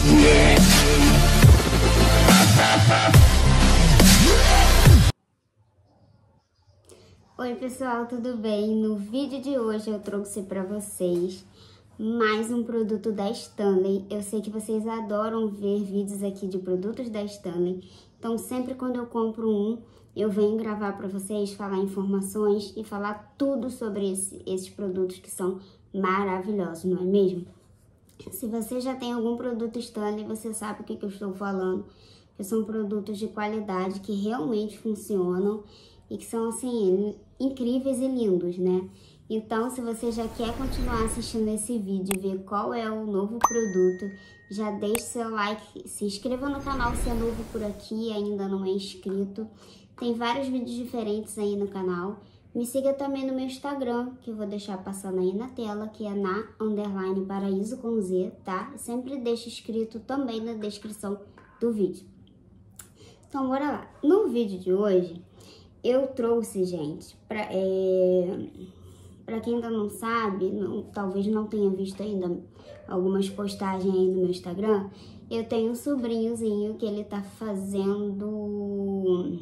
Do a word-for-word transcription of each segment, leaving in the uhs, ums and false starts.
Oi pessoal, tudo bem? No vídeo de hoje eu trouxe para vocês mais um produto da Stanley. Eu sei que vocês adoram ver vídeos aqui de produtos da Stanley, então sempre quando eu compro um, eu venho gravar para vocês, falar informações e falar tudo sobre esse, esses produtos que são maravilhosos, não é mesmo? Se você já tem algum produto Stanley, você sabe o que, que eu estou falando, que são produtos de qualidade que realmente funcionam e que são, assim, incríveis e lindos, né? Então, se você já quer continuar assistindo esse vídeo e ver qual é o novo produto, já deixe seu like, se inscreva no canal se é novo por aqui e ainda não é inscrito. Tem vários vídeos diferentes aí no canal. Me siga também no meu Instagram, que eu vou deixar passando aí na tela, que é na underline paraíso com Z, tá? Sempre deixo escrito também na descrição do vídeo. Então, bora lá. No vídeo de hoje, eu trouxe, gente, pra, é, pra quem ainda não sabe, não, talvez não tenha visto ainda algumas postagens aí no meu Instagram, eu tenho um sobrinhozinho que ele tá fazendo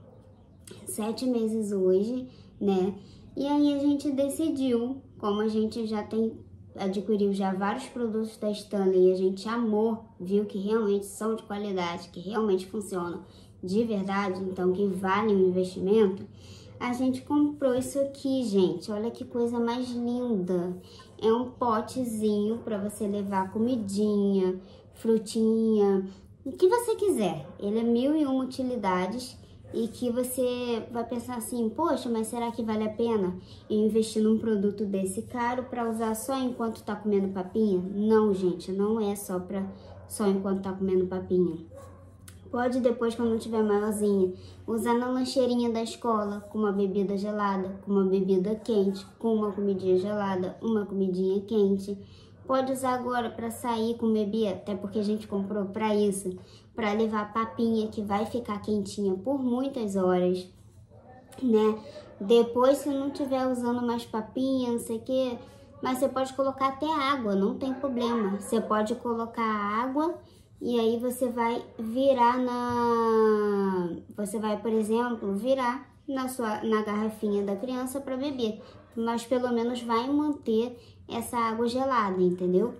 sete meses hoje, né? E aí a gente decidiu, como a gente já tem, adquiriu já vários produtos da Stanley e a gente amou, viu que realmente são de qualidade, que realmente funcionam de verdade, então que vale o investimento, a gente comprou isso aqui, gente. Olha que coisa mais linda. É um potezinho para você levar comidinha, frutinha, o que você quiser. Ele é mil e uma utilidades e que você vai pensar assim, poxa, mas será que vale a pena eu investir num produto desse caro para usar só enquanto tá comendo papinha? Não, gente, não é só para só enquanto tá comendo papinha. Pode depois, quando tiver maiorzinha, usar na lancheirinha da escola, com uma bebida gelada, com uma bebida quente, com uma comidinha gelada, uma comidinha quente. Pode usar agora para sair com bebê, até porque a gente comprou para isso, para levar papinha que vai ficar quentinha por muitas horas, né? Depois, se não tiver usando mais papinha, não sei o que, mas você pode colocar até água, não tem problema. Você pode colocar água e aí você vai virar na... Você vai, por exemplo, virar na, sua, na garrafinha da criança para beber. Mas pelo menos vai manter essa água gelada, entendeu?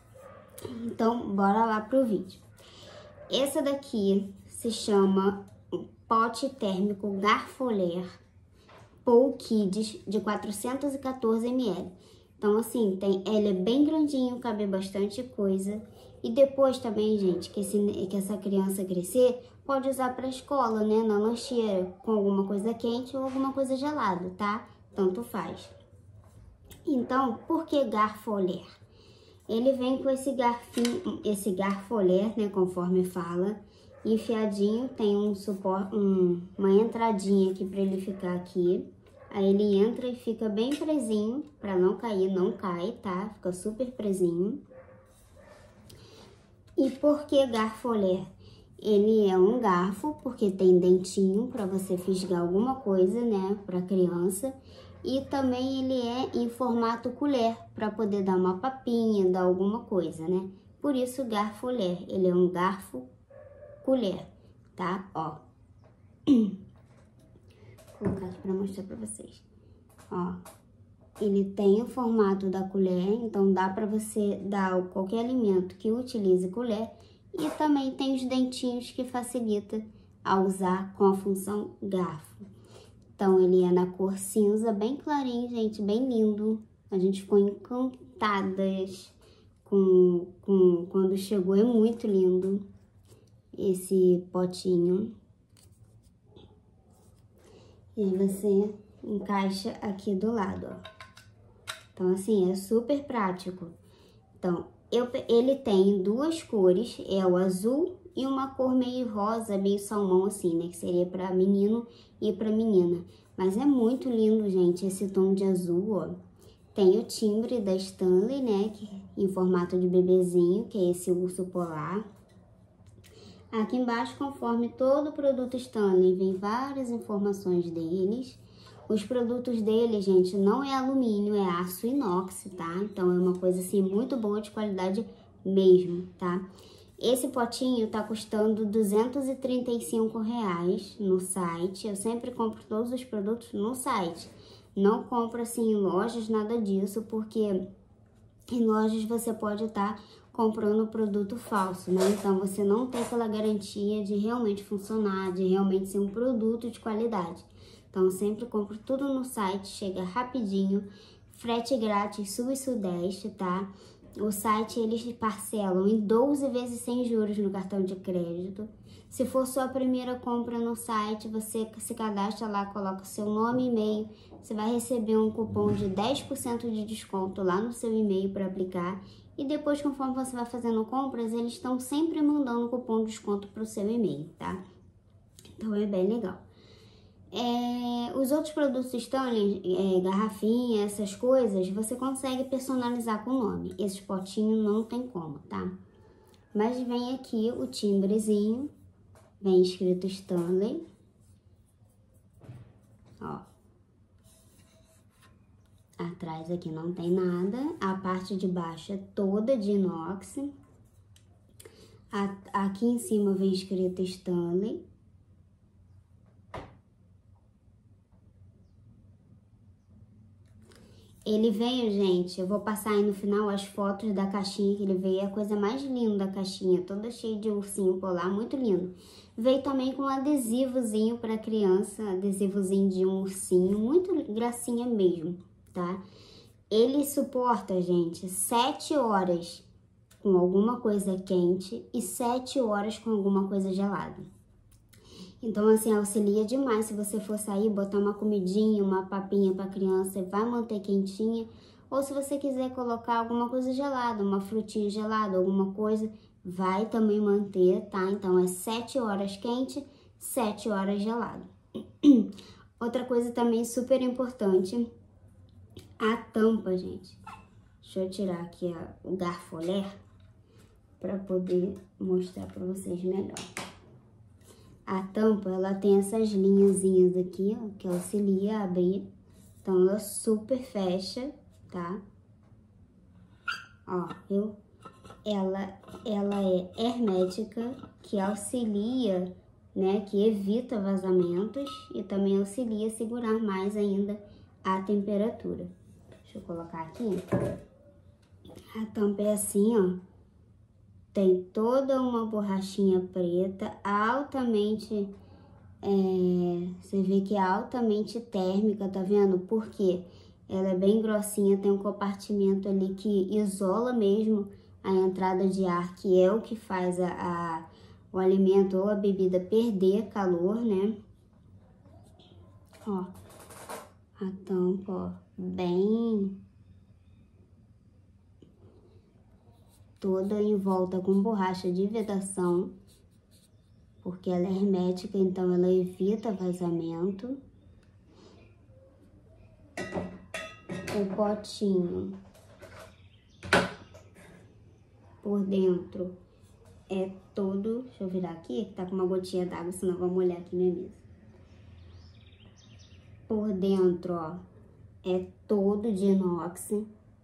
Então, bora lá pro vídeo. Essa daqui se chama pote térmico Garfoler Pou Kids de quatrocentos e quatorze mililitros. Então, assim, tem, ele é bem grandinho, cabe bastante coisa. E depois também, gente, que, esse, que essa criança crescer, pode usar para a escola, né? Na lancheira, com alguma coisa quente ou alguma coisa gelada, tá? Tanto faz. Então, por que Garfoler? Ele vem com esse garfinho, esse Garfoler, né? Conforme fala, enfiadinho, tem um suporte, um, uma entradinha aqui para ele ficar aqui. Aí ele entra e fica bem presinho, para não cair, não cai, tá? Fica super presinho. E por que Garfoler? Ele é um garfo, porque tem dentinho para você fisgar alguma coisa, né, para criança. E também ele é em formato colher, para poder dar uma papinha, dar alguma coisa, né? Por isso Garfoler, ele é um garfo colher, tá? Ó. Vou colocar aqui para mostrar para vocês. Ó. Ele tem o formato da colher, então dá para você dar qualquer alimento que utilize colher. E também tem os dentinhos que facilita a usar com a função garfo. Então, ele é na cor cinza, bem clarinho, gente, bem lindo. A gente ficou encantadas com, com quando chegou, é muito lindo esse potinho. E aí você encaixa aqui do lado, ó. Então, assim, é super prático. Então, eu, ele tem duas cores, é o azul e uma cor meio rosa, meio salmão, assim, né? Que seria para menino e para menina. Mas é muito lindo, gente, esse tom de azul, ó. Tem o timbre da Stanley, né? Que, em formato de bebezinho, que é esse urso polar. Aqui embaixo, conforme todo produto Stanley, vem várias informações deles. Os produtos dele, gente, não é alumínio, é aço inox, tá? Então, é uma coisa, assim, muito boa, de qualidade mesmo, tá? Esse potinho tá custando duzentos e trinta e cinco reais no site. Eu sempre compro todos os produtos no site. Não compro assim em lojas, nada disso, porque em lojas você pode estar comprando produto falso, né? Então você não tem aquela garantia de realmente funcionar, de realmente ser um produto de qualidade. Então eu sempre compro tudo no site, chega rapidinho, frete grátis sul e sudeste, tá? O site eles parcelam em doze vezes sem juros no cartão de crédito. Se for sua primeira compra no site, você se cadastra lá, coloca o seu nome e e-mail, você vai receber um cupom de dez por cento de desconto lá no seu e-mail para aplicar. E depois, conforme você vai fazendo compras, eles estão sempre mandando cupom de desconto para o seu e-mail, tá? Então é bem legal. É, os outros produtos Stanley, é, garrafinha, essas coisas, você consegue personalizar com o nome. Esses potinhos não tem como, tá? Mas vem aqui o timbrezinho, vem escrito Stanley. Ó. Atrás aqui não tem nada. A parte de baixo é toda de inox. A, aqui em cima vem escrito Stanley. Ele veio, gente, eu vou passar aí no final as fotos da caixinha que ele veio. É a coisa mais linda da caixinha, toda cheia de ursinho polar, muito lindo. Veio também com um adesivozinho para criança, adesivozinho de um ursinho, muito gracinha mesmo, tá? Ele suporta, gente, sete horas com alguma coisa quente e sete horas com alguma coisa gelada. Então, assim, auxilia demais se você for sair, botar uma comidinha, uma papinha para criança, vai manter quentinha. Ou se você quiser colocar alguma coisa gelada, uma frutinha gelada, alguma coisa, vai também manter, tá? Então, é sete horas quente, sete horas gelado. Outra coisa também super importante, a tampa, gente. Deixa eu tirar aqui a, o garfolé para poder mostrar para vocês melhor. A tampa, ela tem essas linhazinhas aqui, ó, que auxilia a abrir. Então, ela super fecha, tá? Ó, eu, ela, ela é hermética, que auxilia, né, que evita vazamentos e também auxilia a segurar mais ainda a temperatura. Deixa eu colocar aqui. A tampa é assim, ó. Tem toda uma borrachinha preta, altamente, é, você vê que é altamente térmica, tá vendo? Porque ela é bem grossinha, tem um compartimento ali que isola mesmo a entrada de ar, que é o que faz a, a, o alimento ou a bebida perder calor, né? Ó, a tampa, ó, bem... toda em volta com borracha de vedação, porque ela é hermética, então ela evita vazamento. O potinho por dentro é todo, deixa eu virar aqui, que tá com uma gotinha d'água, senão eu vou molhar aqui minha mesa. Por dentro, ó, é todo de inox.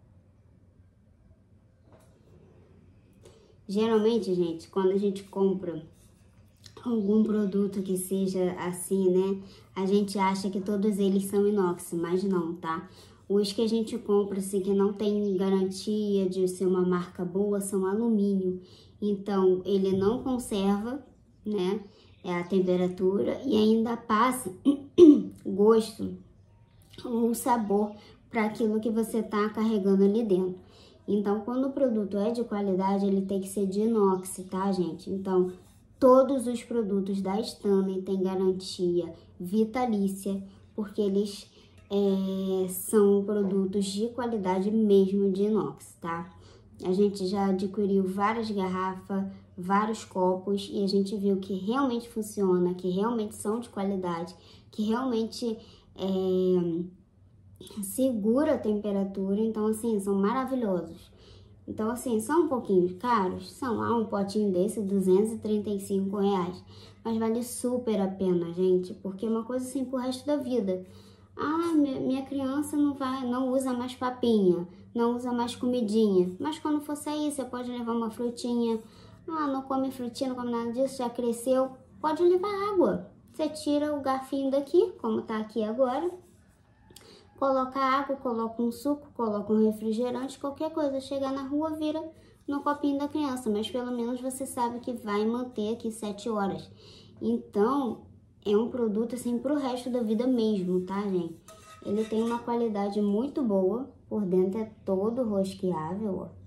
Geralmente, gente, quando a gente compra algum produto que seja assim, né, a gente acha que todos eles são inox, mas não, tá? Os que a gente compra, assim, que não tem garantia de ser uma marca boa, são alumínio. Então, ele não conserva, né, a temperatura e ainda passa gosto ou sabor para aquilo que você tá carregando ali dentro. Então, quando o produto é de qualidade, ele tem que ser de inox, tá, gente? Então, todos os produtos da Stanley têm garantia vitalícia, porque eles é, são produtos de qualidade mesmo de inox, tá? A gente já adquiriu várias garrafas, vários copos, e a gente viu que realmente funciona, que realmente são de qualidade, que realmente... É, segura a temperatura, então assim, são maravilhosos. Então assim, são um pouquinho caros, são lá um potinho desse, duzentos e trinta e cinco reais, mas vale super a pena, gente, porque é uma coisa assim pro resto da vida. Ah, minha criança não vai, não usa mais papinha, não usa mais comidinha, mas quando for sair, você pode levar uma frutinha, Ah, não come frutinha, não come nada disso, já cresceu. Pode levar água. Você tira o garfinho daqui, como tá aqui agora. Coloca água, coloca um suco, coloca um refrigerante, qualquer coisa. Chegar na rua, vira no copinho da criança. Mas pelo menos você sabe que vai manter aqui sete horas. Então, é um produto assim pro resto da vida mesmo, tá, gente? Ele tem uma qualidade muito boa. Por dentro é todo rosqueável, ó.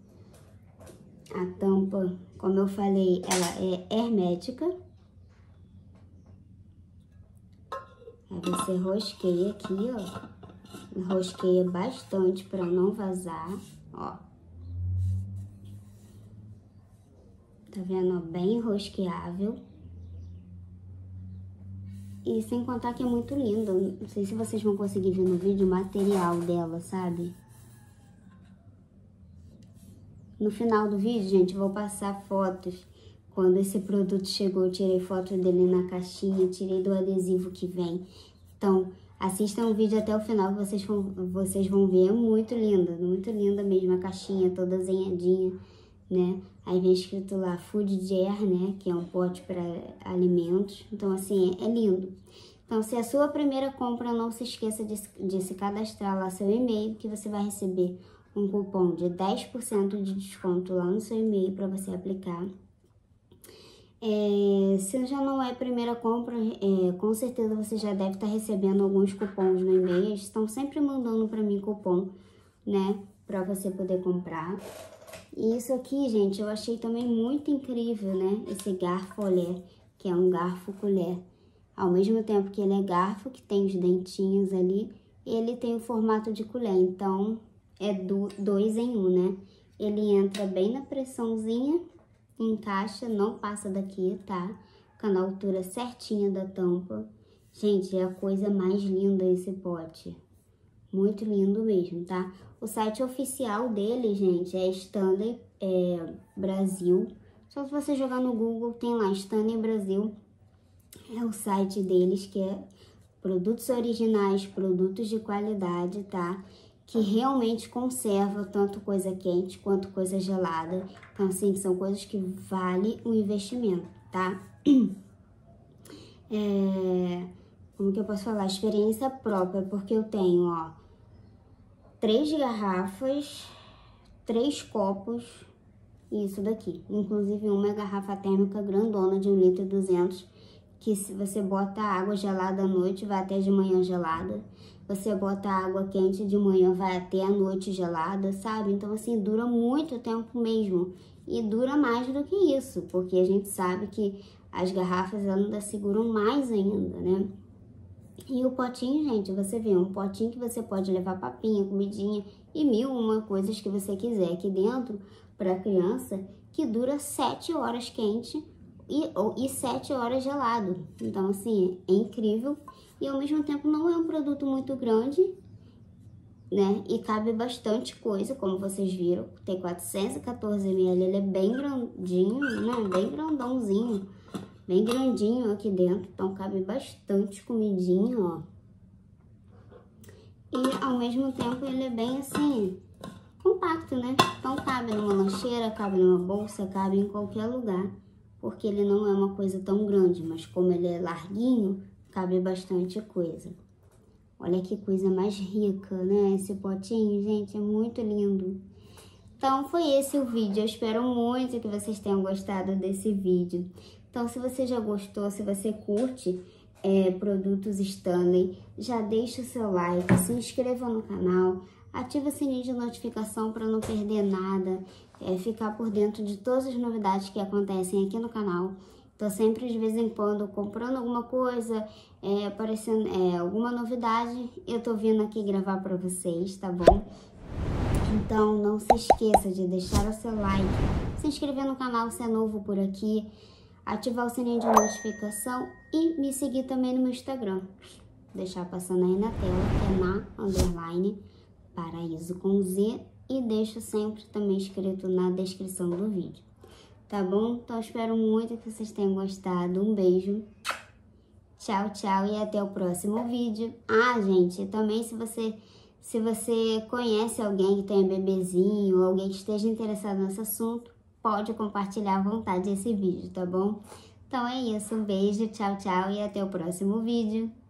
A tampa, como eu falei, ela é hermética. Aí você rosqueia aqui, ó. Rosqueia bastante para não vazar, ó. Tá vendo, ó? Bem rosqueável. E sem contar que é muito lindo. Não sei se vocês vão conseguir ver no vídeo o material dela, sabe? No final do vídeo, gente, eu vou passar fotos. Quando esse produto chegou, eu tirei foto dele na caixinha, tirei do adesivo que vem. Então, assistam o vídeo até o final, que vocês vão, vocês vão ver. É muito linda, muito linda mesmo a caixinha, toda desenhadinha, né? Aí vem escrito lá Food Jar, né? Que é um pote para alimentos. Então, assim, é, é lindo. Então, se é a sua primeira compra, não se esqueça de, de se cadastrar lá seu e-mail, que você vai receber um cupom de dez por cento de desconto lá no seu e-mail para você aplicar. É, se já não é a primeira compra, é, com certeza você já deve estar recebendo alguns cupons no e-mail. Eles estão sempre mandando para mim cupom, né? Para você poder comprar. E isso aqui, gente, eu achei também muito incrível, né? Esse garfo olé, que é um garfo colher. Ao mesmo tempo que ele é garfo, que tem os dentinhos ali, ele tem o formato de colher. Então, é do, dois em um, né? Ele entra bem na pressãozinha, encaixa, não passa daqui, tá? Fica na altura certinha da tampa. Gente, é a coisa mais linda esse pote. Muito lindo mesmo, tá? O site oficial dele, gente, é Stanley é, Brasil. Só se você jogar no Google, tem lá Stanley Brasil. É o site deles, que é produtos originais, produtos de qualidade, tá? Que realmente conserva tanto coisa quente quanto coisa gelada. Então, assim, são coisas que valem o investimento, tá? É, como que eu posso falar? Experiência própria, porque eu tenho, ó, três garrafas, três copos e isso daqui. Inclusive, uma é garrafa térmica grandona de um litro e duzentos, que se você bota água gelada à noite, vai até de manhã gelada. Você bota água quente de manhã, vai até a noite gelada, sabe? Então, assim, dura muito tempo mesmo. E dura mais do que isso, porque a gente sabe que as garrafas ainda seguram mais ainda, né? E o potinho, gente, você vê, um potinho que você pode levar papinha, comidinha e mil uma coisas que você quiser aqui dentro para criança, que dura sete horas quente e, e sete horas gelado. Então, assim, é incrível. E ao mesmo tempo não é um produto muito grande, né? E cabe bastante coisa, como vocês viram. Tem quatrocentos e quatorze mililitros, ele é bem grandinho, né? Bem grandãozinho, bem grandinho aqui dentro. Então cabe bastante comidinha, ó. E ao mesmo tempo ele é bem assim, compacto, né? Então cabe numa lancheira, cabe numa bolsa, cabe em qualquer lugar. Porque ele não é uma coisa tão grande, mas como ele é larguinho, cabe bastante coisa. Olha que coisa mais rica, né? Esse potinho, gente, é muito lindo. Então, foi esse o vídeo. Eu espero muito que vocês tenham gostado desse vídeo. Então, se você já gostou, se você curte é, produtos Stanley, já deixa o seu like, se inscreva no canal, ativa o sininho de notificação para não perder nada, é, ficar por dentro de todas as novidades que acontecem aqui no canal. Tô sempre, de vez em quando, comprando alguma coisa, é, aparecendo é, alguma novidade, eu tô vindo aqui gravar pra vocês, tá bom? Então, não se esqueça de deixar o seu like, se inscrever no canal se é novo por aqui, ativar o sininho de notificação e me seguir também no meu Instagram. Deixar passando aí na tela, que é na underline paraíso com Z, e deixo sempre também escrito na descrição do vídeo. Tá bom? Então, espero muito que vocês tenham gostado. Um beijo. Tchau, tchau e até o próximo vídeo. Ah, gente, também se você, se você conhece alguém que tenha bebezinho ou alguém que esteja interessado nesse assunto, pode compartilhar à vontade esse vídeo, tá bom? Então é isso, um beijo, tchau, tchau e até o próximo vídeo.